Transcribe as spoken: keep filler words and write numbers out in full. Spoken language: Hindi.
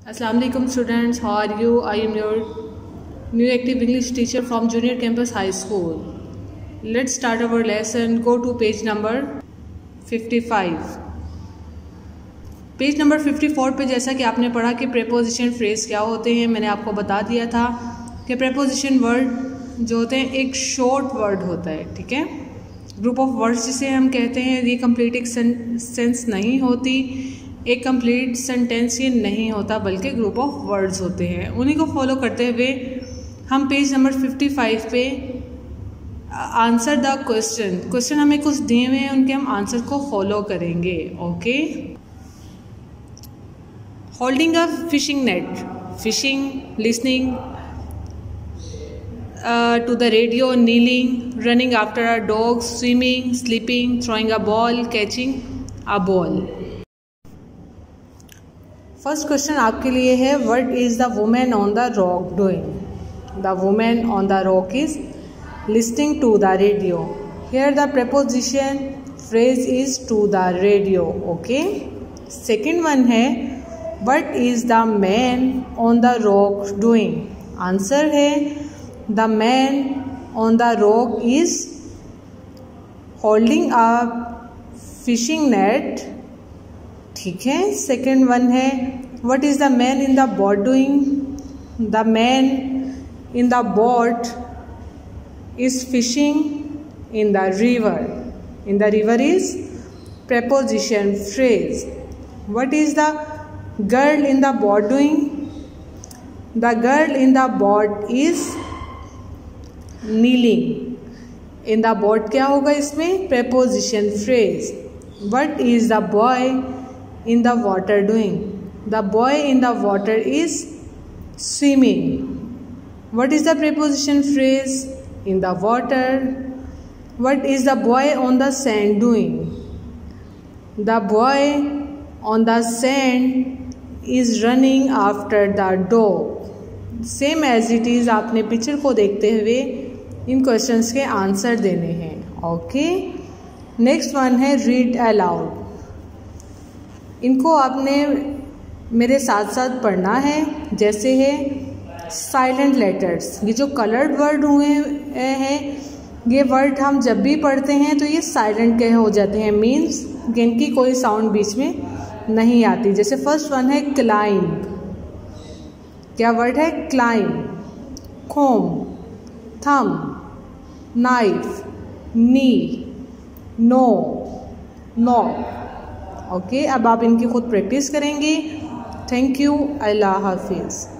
Assalamu alaikum students, how are you? I am your new active English teacher from Junior Campus High School. Let's start our lesson. Go to page number fifty-five. Page number चौवन पे जैसा कि आपने पढ़ा कि प्रेपोजिशन फ्रेज क्या होते हैं, मैंने आपको बता दिया था कि प्रेपोजिशन वर्ड जो होते हैं एक शॉर्ट वर्ड होता है, ठीक है। ग्रुप ऑफ वर्ड्स जिसे हम कहते हैं, ये कंप्लीट एक सेंस नहीं होती, एक कंप्लीट सेंटेंस ये नहीं होता, बल्कि ग्रुप ऑफ वर्ड्स होते हैं। उन्हीं को फॉलो करते हुए हम पेज नंबर पचपन पे आंसर द क्वेश्चन क्वेश्चन हमें कुछ दिए हुए हैं, उनके हम आंसर को फॉलो करेंगे। Okay, holding a fishing net, fishing, listening to the radio, kneeling, running after a dog, swimming, sleeping, throwing a ball, catching a ball. First question आपके लिए है, what is the women on the rock doing? The women on the rock is listening to the radio. Here the preposition phrase is to the radio. Okay, second one है, what is the man on the rock doing? Answer है, the man on the rock is holding a fishing net. ठीक है। सेकेंड वन है, what is the man in the boat doing? The man in the boat is fishing in the river. In the river is preposition phrase. What is the girl in the boat doing? The girl in the boat is kneeling. In the boat क्या होगा इसमें? preposition phrase. What is the boy in the water doing? The boy in the water is swimming. What is the preposition phrase? In the water. What is the boy on the sand doing? The boy on the sand is running after the dog. Same as it is, आपने पिक्चर को देखते हुए इन क्वेश्चंस के आंसर देने हैं। ओके, नेक्स्ट वन है, रीड अलाउड। इनको आपने मेरे साथ साथ पढ़ना है। जैसे है साइलेंट लेटर्स, ये जो कलर्ड वर्ड हुए हैं, ये वर्ड हम जब भी पढ़ते हैं तो ये साइलेंट के हो जाते हैं, मीन्स इनकी कोई साउंड बीच में नहीं आती। जैसे फर्स्ट वन है क्लाइंब, क्या वर्ड है? Climb. Comb, thumb, knife, knee, know, knock. Okay, अब आप इनकी खुद प्रैक्टिस करेंगे। थैंक यू, अल्लाह हाफिज़।